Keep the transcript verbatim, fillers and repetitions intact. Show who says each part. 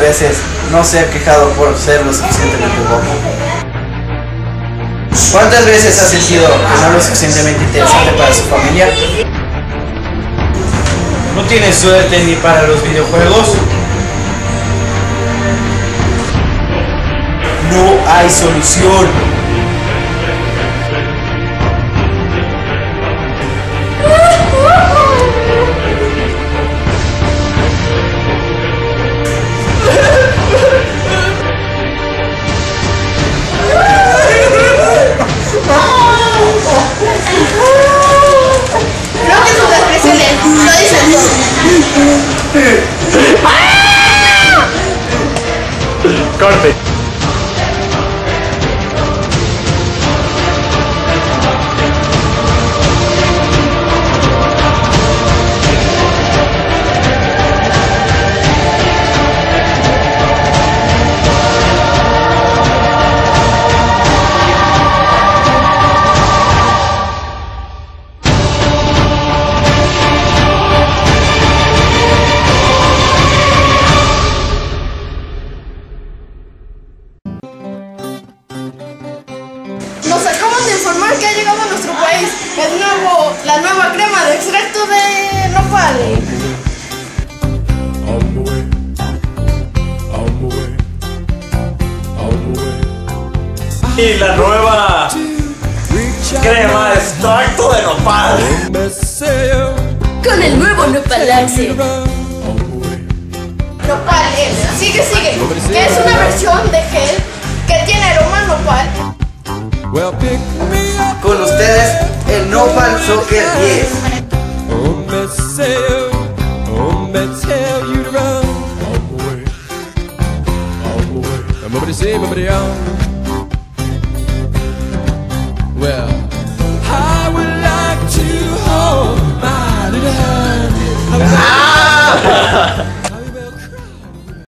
Speaker 1: veces no se ha quejado por ser lo suficientemente guapo? ¿Cuántas veces ha sentido que no es lo suficientemente interesante para su familia? ¿No tiene suerte ni para los videojuegos? No hay solución.
Speaker 2: Creo que tus expresiones no dicen todo.
Speaker 3: Corte.
Speaker 2: Nos acaban de informar que ha llegado a nuestro país el nuevo, la nueva crema de extracto de nopal.
Speaker 3: Y la nueva crema de extracto de nopal.
Speaker 2: Con el nuevo Nopalaxi. Nopal es, sigue, sigue, que es una versión de gel que tiene aroma a nopal.
Speaker 1: Con ustedes, el Nopal Soccer diez.
Speaker 4: Well